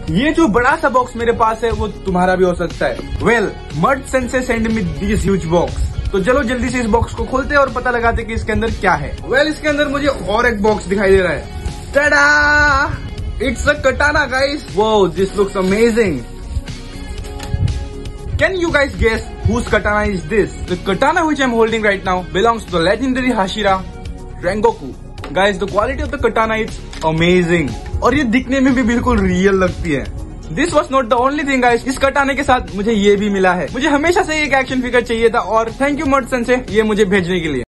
ये जो बड़ा सा बॉक्स मेरे पास है वो तुम्हारा भी हो सकता है। Well, mud sense send me this huge box. तो चलो जल्दी से इस बॉक्स को खोलते हैं और पता लगाते कि इसके अंदर क्या है। वेल, इसके अंदर मुझे और एक बॉक्स दिखाई दे रहा है। Tada! It's a katana guys. Wow this looks amazing. Can you guys guess whose katana is this? The katana which I'm holding right now belongs to the legendary Hashira Rengoku. Guys, the quality of the katana is amazing. और ये दिखने में भी बिल्कुल real लगती है। This was not the only thing guys. इस कटाने के साथ मुझे ये भी मिला है। मुझे हमेशा से एक एक्शन फिगर चाहिए था और थैंक यू मड सेंसे ये मुझे भेजने के लिए।